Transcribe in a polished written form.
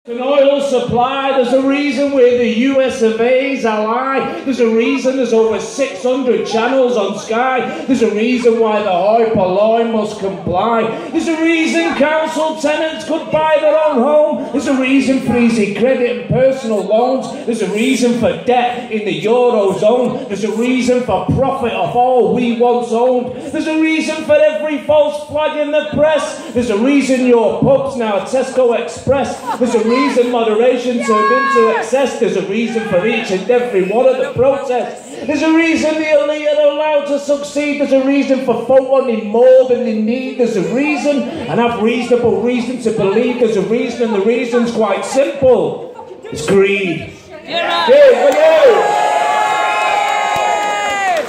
An oil supply, there's a reason we're the US of A's ally. There's a reason there's over 600 channels on Sky. There's a reason why the hoi polloi must comply. There's a reason council tenants could buy their own home. There's a reason for easy credit and personal loans. There's a reason for debt in the Eurozone. There's a reason for profit of all we once owned. There's a reason for every false flag in the press. There's a reason your pub's now a Tesco Express. There's a reason moderation turned into excess. There's a reason for each and every one of the protests. There's a reason the elite are allowed to succeed. There's a reason for folk wanting more than they need. There's a reason, and I've reasonable reason to believe there's a reason, and the reason's quite simple. It's greed. Yeah.